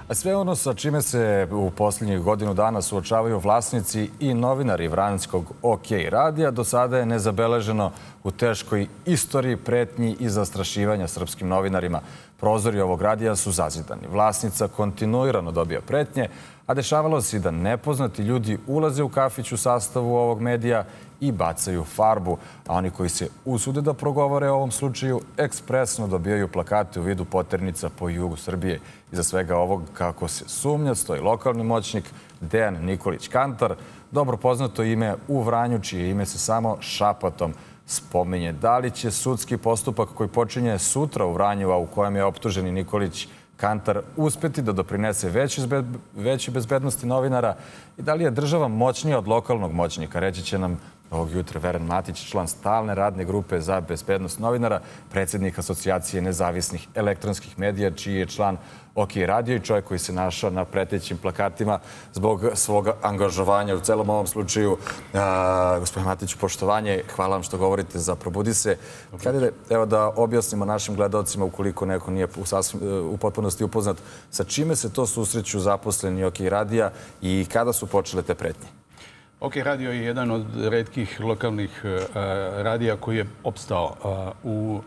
A sve ono sa čime se u posljednjih godinu dana suočavaju vlasnici i novinari Vranjskog OK radija do sada je nezabeleženo u teškoj istoriji pretnji i zastrašivanja srpskim novinarima. Prozori ovog radija su zazidani. Vlasnica kontinuirano dobija pretnje, a dešavalo se i da nepoznati ljudi ulaze u kafić u sastavu ovog medija i bacaju farbu, a oni koji se usude da progovore o ovom slučaju ekspresno dobijaju plakate u vidu poternica po jugu Srbije. Iza svega ovog, kako se sumnja, stoji lokalni moćnik Dejan Nikolić Kantar, dobro poznato ime u Vranju, čije ime se samo šapatom spominje. Da li će sudski postupak koji počinje sutra u Vranju, a u kojem je optuženi Nikolić Kantar uspeti da doprinese veći bezbednosti novinara i da li je država moćnija od lokalnog moćnika? Reći će nam ovog jutra Veren Matić, član stalne radne grupe za bezbednost novinara, predsjednik Asocijacije nezavisnih elektronskih medija, čiji je član OK radio i čovjek koji se našao na pretećim plakatima zbog svog angažovanja u celom ovom slučaju. Gospodin Matić, poštovanje, hvala vam što govorite za Probudi se. Evo da objasnimo našim gledalcima, ukoliko neko nije u potpunosti upoznat, sa čime se to susreću zaposleni OK radija i kada su počele te pretnje? OK radio je jedan od retkih lokalnih radija koji je opstao u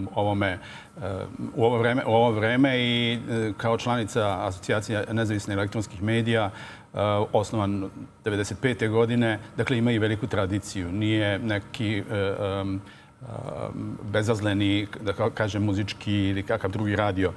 ovo vreme i kao članica Asocijacije nezavisnih elektronskih medija, osnovan 1995. godine, dakle ima i veliku tradiciju. Nije neki bezazleni, da kažem, muzički ili kakav drugi radio.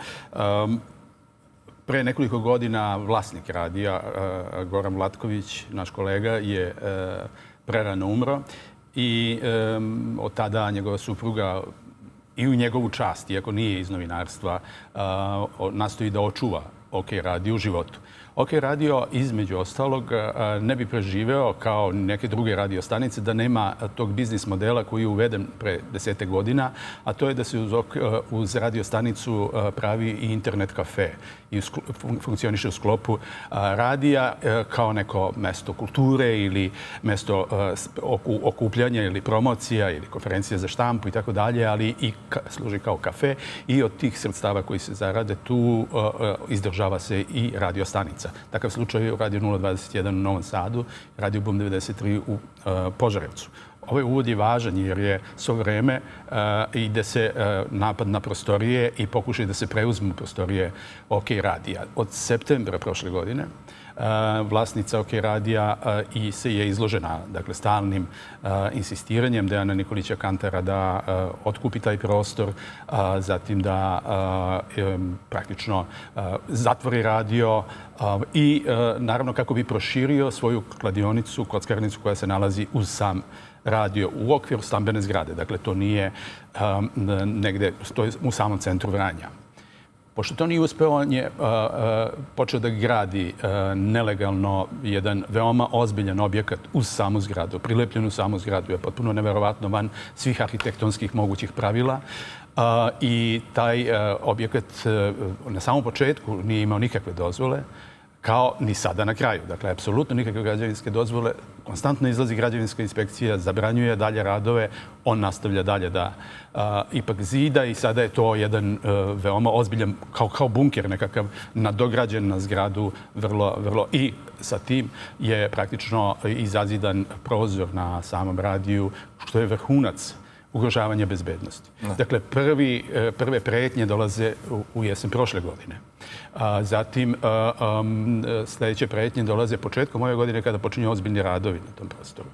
Pre nekoliko godina vlasnik radija, Goran Vlatković, naš kolega, je prerano umro i od tada njegova supruga i u njegovu čast, iako nije iz novinarstva, nastoji da očuva OK radio u životu. OK radio, između ostalog, ne bi preživeo kao neke druge radio stanice da nema tog biznis modela koji je uveden pre 10 godina, a to je da se uz radio stanicu pravi i internet kafe i funkcioniše u sklopu radija kao neko mesto kulture ili mesto okupljanja ili promocija ili konferencija za štampu i tako dalje, ali i služi kao kafe i od tih sredstava koji se zarade tu izdržava se i radio stanica. Takav slučaj je u Radio 021 u Novom Sadu, Radio Bum 93 u Požarevcu. Ovaj uvod je važan jer je svo vreme ide se napad na prostorije i pokušaj da se preuzmu prostorije OK radija. Od septembra prošle godine vlasnica OK radija je izložena stalnim insistiranjem Dejana Nikolića Kantara da otkupi taj prostor, zatim da praktično zatvori radio i naravno kako bi proširio svoju kladionicu, kockarnicu koja se nalazi uz sam radio u okviru stambene zgrade. Dakle, to nije negde, to je u samom centru Vranja. Pošto to nije uspeo, on je počeo da gradi nelegalno jedan veoma ozbiljan objekat uz samu zgradu. Prilepljen u samu zgradu je potpuno neverovatno van svih arhitektonskih mogućih pravila. I taj objekat na samom početku nije imao nikakve dozvole, kao ni sada na kraju. Dakle, apsolutno nikakve građevinske dozvole. Konstantno izlazi građevinska inspekcija, zabranjuje dalje radove, on nastavlja dalje da ipak zida i sada je to jedan veoma ozbiljan, kao bunker nekakav, nadograđen na zgradu vrlo i sa tim je praktično izazidan prozor na samom radiju, što je vrhunac ugrožavanja bezbednosti. Dakle, prve pretnje dolaze u jesen prošle godine. Zatim, sljedeće pretnje dolaze početkom ove godine kada počinju ozbiljni radovi na tom prostoru.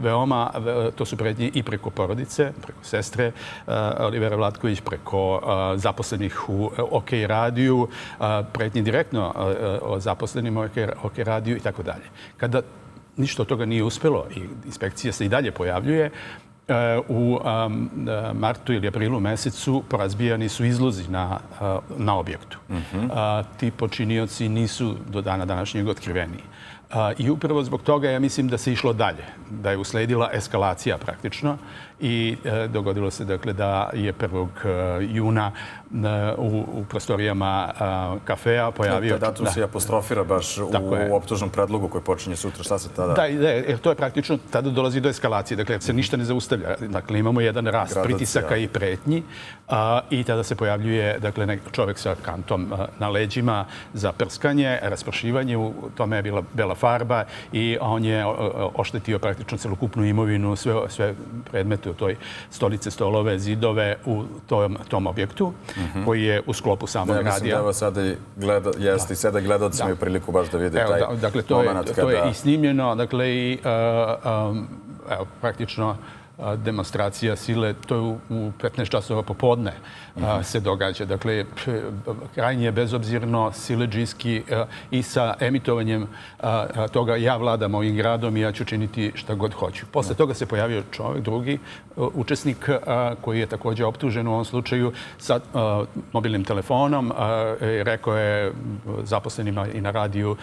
To su pretnje i preko porodice, preko sestre Olivera Vlatković, preko zaposlenih u OK radiju, pretnje direktno o zaposlenim u OK radiju i tako dalje. Kada ništa od toga nije uspjelo i inspekcija se i dalje pojavljuje, u martu ili aprilu mesecu porazbijani su izlozi na objektu. Ti počinioci nisu do dana današnjeg otkriveni. I upravo zbog toga ja mislim da se išlo dalje, da je usledila eskalacija praktično i dogodilo se dakle da je 1. juna u prostorijama kafea pojavio... Datum se apostrofira baš u optužnom predlogu koji počinje sutra. Šta se tada... Da, jer to je praktično, tada dolazi do eskalacije. Dakle, se ništa ne zaustavlja. Dakle, imamo jedan rast pritisaka i pretnji i tada se pojavljuje dakle, čovjek sa kantom na leđima za prskanje, raspršivanje, u tome je bila bela farba i on je oštetio praktično celokupnu imovinu, sve predmete u toj stolice, stolove, zidove u tom objektu koji je u sklopu samog radija. Mislim da evo sada jeste i sada gledalci imaju priliku baš da vide taj moment. Dakle, to je i snimljeno, dakle i praktično demonstracija sile, to je u 15 časova popodne se događa. Dakle, krajnje bezobzirno, siledžijski i sa emitovanjem toga ja vladam ovim gradom i ja ću činiti šta god hoću. Posle toga se pojavio čovjek, drugi učesnik koji je također optužen u ovom slučaju sa mobilnim telefonom. Rekao je zaposlenima i na radiju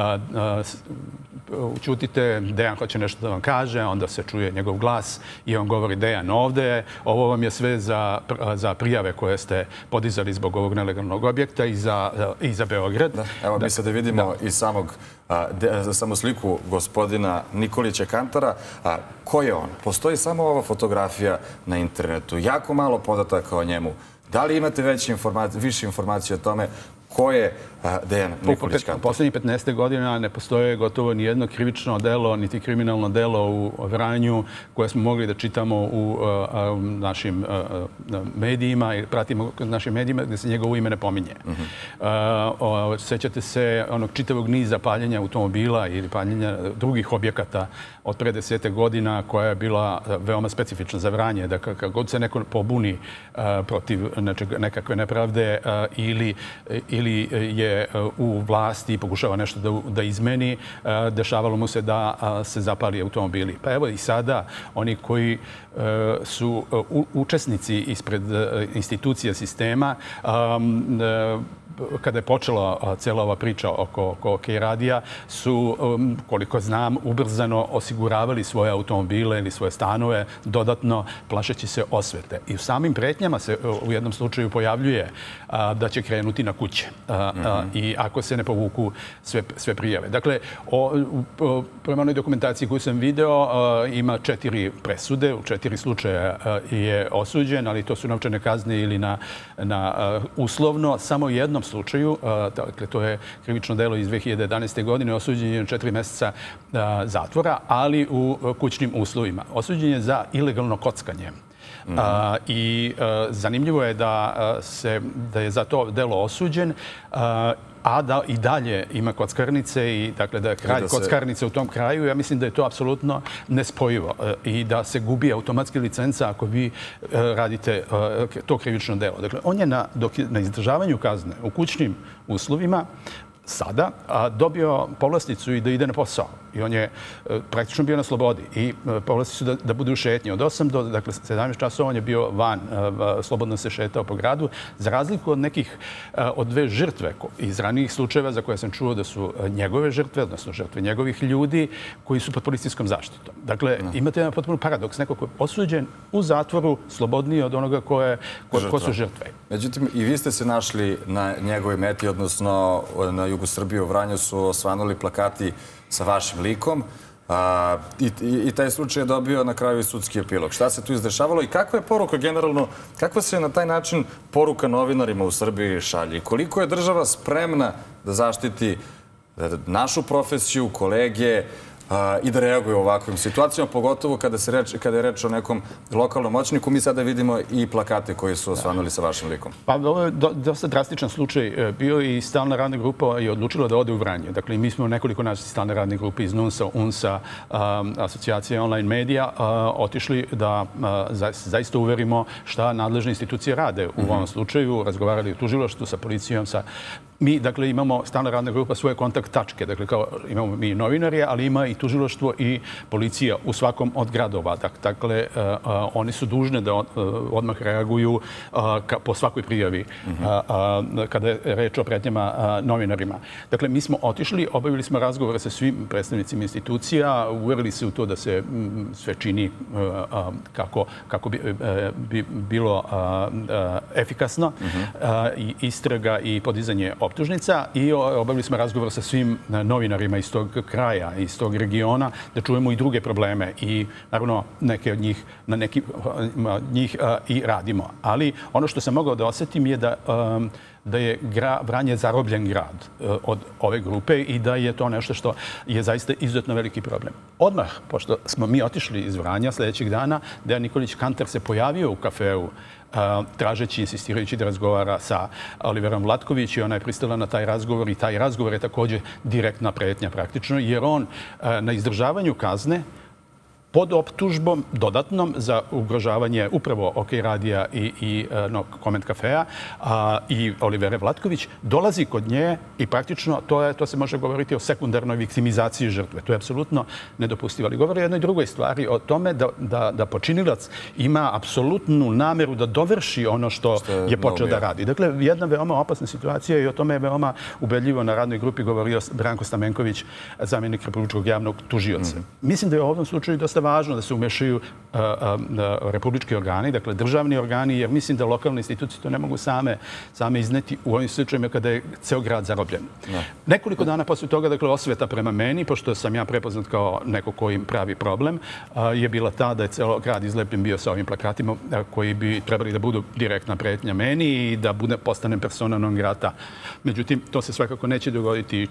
učutite, Dejan hoće nešto da vam kaže, onda se čuje njegov glas i on govori Dejan ovde, ovo vam je sve za prijave koje ste podizali zbog ovog nelegalnog objekta i za Beograd. Evo mi sada vidimo i samu sliku gospodina Nikolića Kantara. Ko je on? Postoji samo ova fotografija na internetu. Jako malo podataka o njemu. Da li imate više informacije o tome ko je Dejan Nikolić Kantar? Poslednjih 15 godina ne postoje gotovo nijedno krivično delo, niti kriminalno delo u Vranju koje smo mogli da čitamo u našim medijima i pratimo našim medijima gdje se njegovo ime ne pominje. Sećate se onog čitavog niza paljenja automobila ili paljenja drugih objekata od pre 10 godina koja je bila veoma specifična za Vranje. Da kad god se neko pobuni protiv nekakve nepravde ili je u vlasti i pokušava nešto da izmeni, dešavalo mu se da se zapali automobili. Pa evo i sada oni koji su učesnici ispred institucija sistema, kada je počela cijela ova priča oko OK radija, su, koliko znam, ubrzano osiguravali svoje automobile ili svoje stanove dodatno plašeći se osvete. I u samim pretnjama se u jednom slučaju pojavljuje da će krenuti na kuće i ako se ne povuku sve prijave. Dakle, prema onoj dokumentaciji koju sam video, ima 4 presude, u 4 slučaja je osuđen, ali to su novčane kazne ili na uslovno. Samo u jednom slučaju, dakle, to je krivično delo iz 2011. godine, osuđen je 4 mjeseca zatvora, ali u kućnim uslovima. Osuđen je za ilegalno kockanje. I zanimljivo je da je za to delo osuđen, a da i dalje ima kockarnice i dakle da je kralj kockarnice u tom kraju. Ja mislim da je to apsolutno nespojivo i da se gubi automatski licenca ako vi radite to krivično delo. Dakle, on je na izdržavanju kazne u kućnim uslovima sada dobio povlasticu i da ide na posao. I on je praktično bio na slobodi. I povlasti su da bude u šetnji. Od 8 do 17 časova on je bio van, slobodno se šetao po gradu, za razliku od nekih, od 2 žrtve iz ranijih slučajeva za koje sam čuo da su njegove žrtve, odnosno žrtve njegovih ljudi koji su pod policijskom zaštitom. Dakle, imate jedan potpuno paradoks. Neko ko je osuđen u zatvoru, slobodniji od onoga ko su žrtve. Međutim, i vi ste se našli na njegovoj meti, odnosno na jugu Srbije u Vranju su osvanuli plakati sa vašim likom i taj slučaj je dobio na kraju i sudski epilog. Šta se tu izdešavalo i kakva je poruka generalno, kakva se na taj način poruka novinarima u Srbiji šalje? Koliko je država spremna da zaštiti našu profesiju, kolege i da reaguje u ovakvim situacijama, pogotovo kada je reč o nekom lokalnom moćniku. Mi sada vidimo i plakate koji su osvanuli sa vašim likom. Pa ovo je dosta drastičan slučaj. Bio i stalna radna grupa i odlučila da ode u Vranje. Dakle, mi smo nekoliko naših stalne radne grupe iz NUNS-a, UNS-a, Asocijacije online medija, otišli da zaista uverimo šta nadležne institucije rade u ovom slučaju. Razgovarali u tužilaštvu sa policijom, sa Mi, dakle, imamo stalna radna grupa svoje kontakt tačke. Dakle, kao imamo mi novinari, ali ima i tužilaštvo i policija u svakom od gradova. Dakle, oni su dužni da odmah reaguju po svakoj prijavi kada je reč o pretnjama novinarima. Dakle, mi smo otišli, obavili smo razgovore sa svim predstavnicima institucija, uverili se u to da se sve čini kako bi bilo efikasno i istraga i podizanje optužnica i obavili smo razgovor sa svim novinarima iz tog kraja, iz tog regiona, da čujemo i druge probleme i naravno neke od njih, na neki njih i radimo. Ali ono što sam mogao da osjetim je da je Vranje zarobljen grad od ove grupe i da je to nešto što je zaista izuzetno veliki problem. Odmah, pošto smo mi otišli iz Vranja sljedećeg dana, Dejan Nikolić Kantar se pojavio u kafeu tražeći, insistirajući da razgovara sa Oliverom Vlatković i ona je pristala na taj razgovor i taj razgovor je također direktna pretnja praktično, jer on na izdržavanju kazne pod optužbom dodatnom za ugrožavanje upravo OK radija i Koment kafea i Olivere Vlatković dolazi kod nje i praktično to se može govoriti o sekundarnoj viktimizaciji žrtve. To je apsolutno nedopustivo. Ali govori o jednoj drugoj stvari, o tome da počinilac ima apsolutnu nameru da dovrši ono što je počeo da radi. Dakle, jedna veoma opasna situacija i o tome je veoma ubedljivo na radnoj grupi govorio Branko Stamenković, zamjenik Republičkog javnog tužioca. Mislim da je u ovom slučaju dosta važno da se umešaju republički organi, dakle državni organi, jer mislim da lokalne institucije to ne mogu same izneti u ovim slučajima kada je ceo grad zarobljen. Nekoliko dana posle toga, dakle, osveta prema meni, pošto sam ja prepoznat kao neko koji im pravi problem, je bila ta da je ceo grad izlepljen bio sa ovim plakatima koji bi trebali da budu direktna pretnja meni i da postanem persona non grata. Međutim, to se svakako neće dogoditi.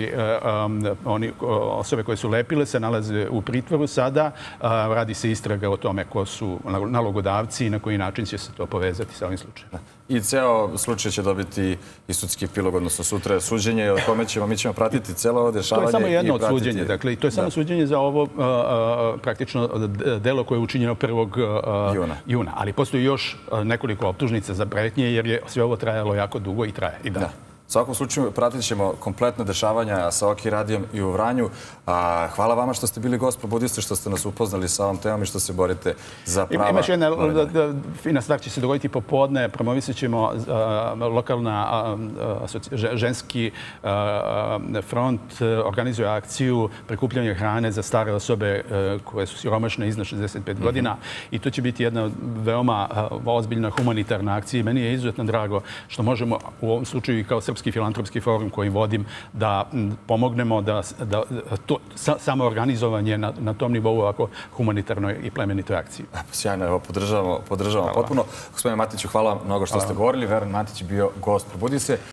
4 osobe koje su lepile se nalaze u pritvoru sada. Radi se istraga o tome ko su nalogodavci i na koji način će se to povezati sa ovim slučajem. I ceo slučaj će dobiti i sudski epilog, odnosno sutra je suđenje, o kome mi ćemo pratiti celo ovo dešavanje. To je samo jedno od suđenja. Dakle, to je samo suđenje za ovo praktično delo koje je učinjeno 1. juna. Ali postoji još nekoliko optužnica za pretnje, jer je sve ovo trajalo jako dugo i traje i dalje. U svakom slučaju pratit ćemo kompletno dešavanja sa OK radijom i u Vranju. Hvala vama što ste bili gost Probudi se, što ste nas upoznali sa ovom temom i što se borite za prava. Imaš jedna fina stvar, će se dogoditi popodne. Promovisat ćemo lokalna ženski front, organizuje akciju prikupljanja hrane za stare osobe koje su siromašne iznad 65 godina i to će biti jedna veoma ozbiljna humanitarna akcija. Meni je izuzetno drago što možemo u ovom slučaju i kao Srpski filantropski forum koji vodim da pomognemo da samo organizovanje na tom nivou ovako humanitarnoj i plemenitoj akciji. Sjajno, evo, podržavamo potpuno. Gospodine Matiću, hvala vam mnogo što ste govorili. Veran Matić je bio gost Probudi se.